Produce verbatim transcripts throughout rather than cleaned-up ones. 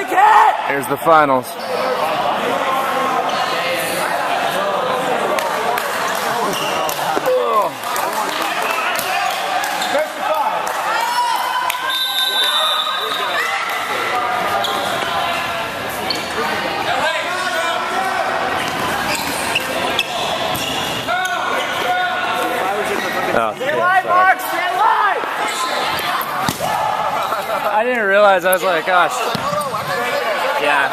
Syndicate! Here's the finals. Oh, stay alive, Mark! Stay alive! I didn't realize. I was like, gosh. Yeah.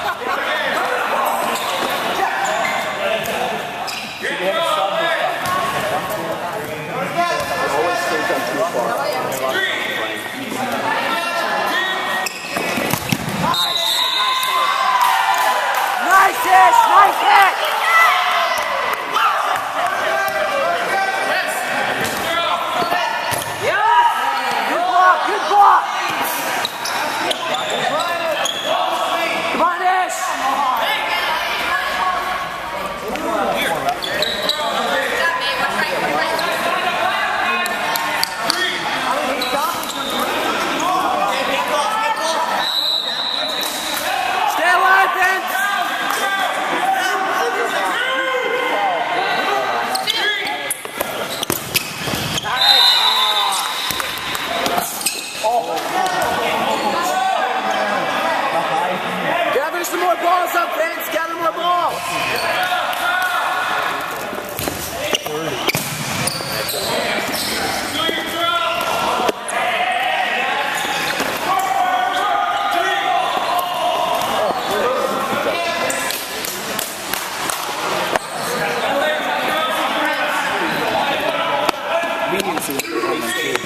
Nice hit! Nice hit! Gather some more balls up, Vince. Gather more balls. Leniency.